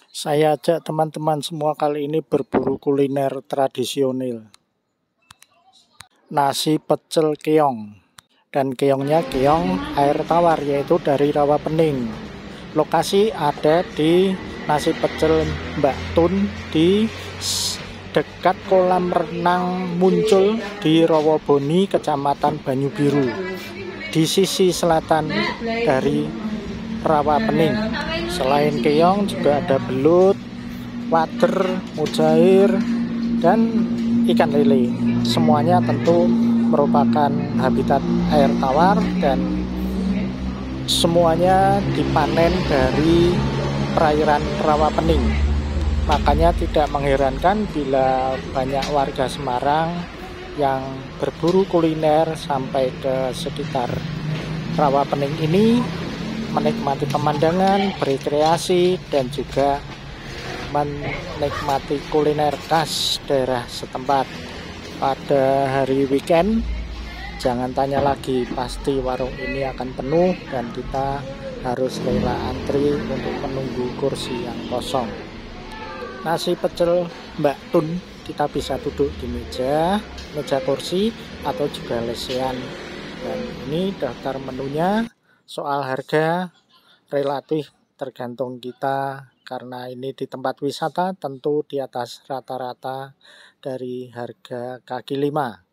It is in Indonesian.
Saya ajak teman-teman semua kali ini berburu kuliner tradisional. Nasi pecel keong. Dan keongnya keong air tawar, yaitu dari rawa pening. Lokasi ada di nasi pecel Mbak Tun di dekat kolam renang Muncul di Rawaboni, Kecamatan Banyubiru. Di sisi selatan dari rawa pening. Selain keong juga ada belut, wader, mujair, dan ikan lele. Semuanya tentu merupakan habitat air tawar dan semuanya dipanen dari perairan rawa pening. Makanya tidak mengherankan bila banyak warga Semarang yang berburu kuliner sampai ke sekitar rawa pening ini, menikmati pemandangan, berrekreasi, dan juga menikmati kuliner khas daerah setempat. Pada hari weekend, jangan tanya lagi, pasti warung ini akan penuh dan kita harus rela antri untuk menunggu kursi yang kosong. Nasi pecel Mbak Tun, kita bisa duduk di meja kursi, atau juga lesehan. Dan ini daftar menunya. Soal harga relatif tergantung kita, karena ini di tempat wisata tentu di atas rata-rata dari harga kaki lima.